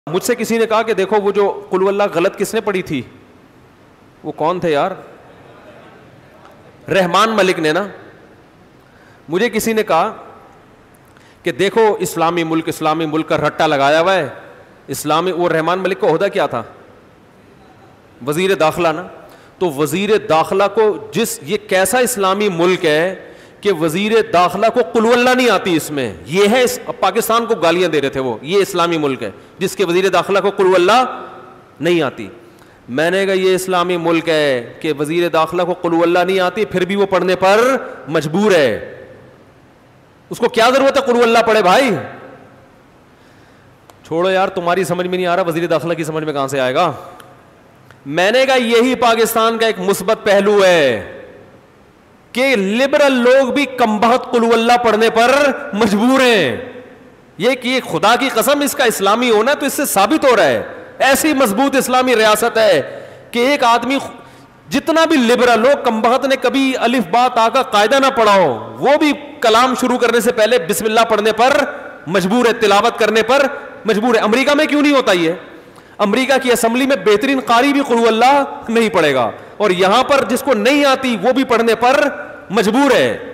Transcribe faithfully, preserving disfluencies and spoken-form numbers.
مجھ سے کسی نے کہا کہ دیکھو وہ جو قل اللہ غلط کس نے پڑھی تھی, وہ کون تھے یار؟ رحمان ملک نے نا. مجھے کسی نے کہا کہ دیکھو اسلامی ملک اسلامی ملک کا رٹا لگایا ہوا ہے اسلامی. وہ رحمان ملک کا عہدہ کیا تھا؟ وزیر داخلہ نا. تو وزیر داخلہ کو جس یہ کیسا اسلامی ملک ہے کہ وزیر داخلہ کو قل اللہ نہیں آتی, اس میں یہ ہے پاکستان کو گالیاں دے رہے تھے وہ, یہ اسلامی ملک ہے جس کے وزیر داخلہ کو قل اللہ نہیں آتی. میں نے کہا یہ اسلامی ملک ہے کہ وزیر داخلہ کو قل اللہ نہیں آتی پھر بھی وہ پڑھنے پر مجبور ہے. اس کو کیا ضرورت ہے قل اللہ پڑھے بھائی؟ چھوڑو یار, تمہاری سمجھ میں نہیں آ رہا, وزیر داخلہ کی سمجھ میں کہاں سے آئے گا. میں نے کہا یہی پاکستان کا ایک مثبت پہلو ہے کہ لبرل لوگ بھی کمبخت قل اللہ پڑھنے پر مجبور ہیں. یہ کہ خدا کی قسم اس کا اسلامی ہونا تو اس سے ثابت ہو رہا ہے. ایسی مضبوط اسلامی ریاست ہے کہ ایک آدمی جتنا بھی لبرل ہو, کمبخت نے کبھی الف با تا کا قاعدہ نہ پڑھا ہو, وہ بھی کلام شروع کرنے سے پہلے بسم اللہ پڑھنے پر مجبور ہے, تلاوت کرنے پر مجبور ہے. امریکہ میں کیوں نہیں ہوتا یہ؟ امریکہ کی اسمبلی میں بہترین قاری بھی قل اللہ نہیں پڑھے گا, اور یہاں پر جس کو نہیں آتی وہ بھی پڑھنے پر مجبور ہے.